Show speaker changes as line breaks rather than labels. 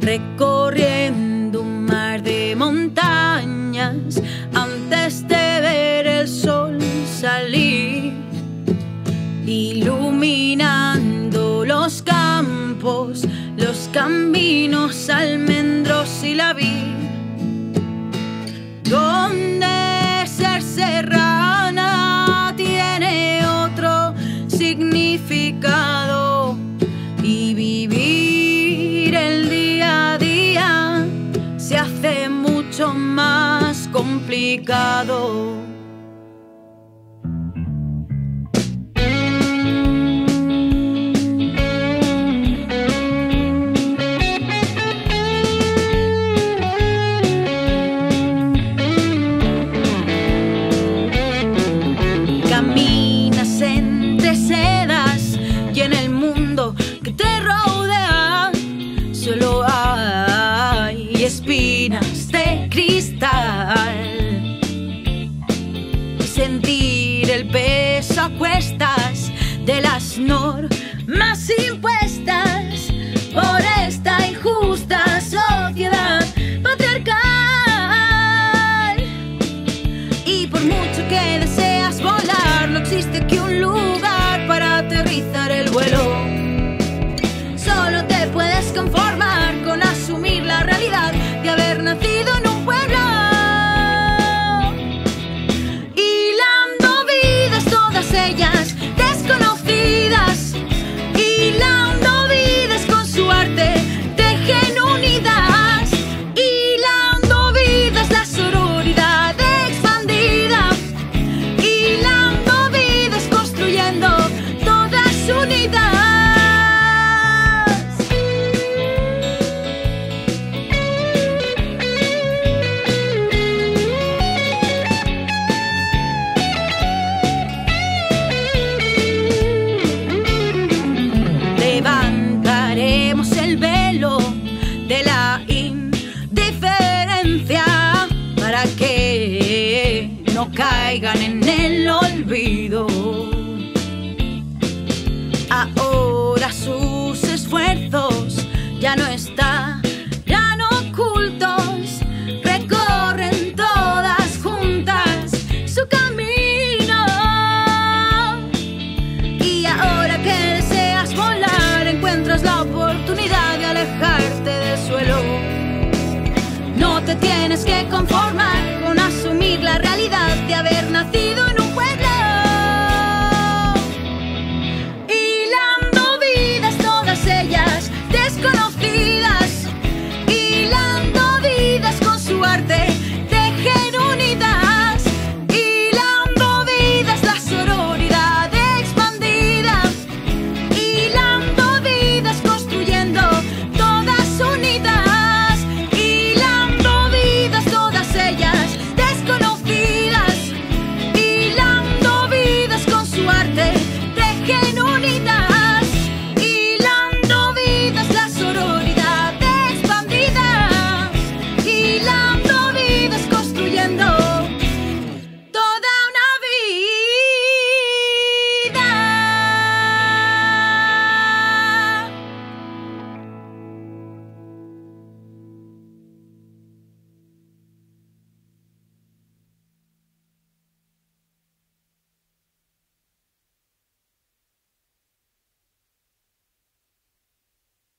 recorriendo un mar de montañas antes de ver el sol salir, iluminando los campos, los caminos, almendros y la vid, donde ser serrana tiene otro significado y vivir el día a día se hace mucho más complicado. Caminas entre sedas y en el mundo que te rodea solo hay espinas de cristal. Y sentir el peso a cuestas de las normas impuestas por esta injusta sociedad patriarcal. Y por mucho que deseas volar, no existe aquí un lugar para aterrizar el vuelo. Solo te puedes conformar con asumir la realidad de haber nacido en un pueblo, hilando vidas, todas ellas desconocidas, hilando vidas con su arte, tejen unidas, hilando vidas, la sororidad expandida, hilando vidas, construyendo todas unidas. Levantaremos el velo de la indiferencia para que no caigan en el olvido. Ahora sus esfuerzos ya no están ocultos, recorren todas juntas su camino. Y ahora que deseas volar, encuentras la oportunidad de alejarte del suelo. No te tienes que conformar con asumir la realidad de haber nacido en un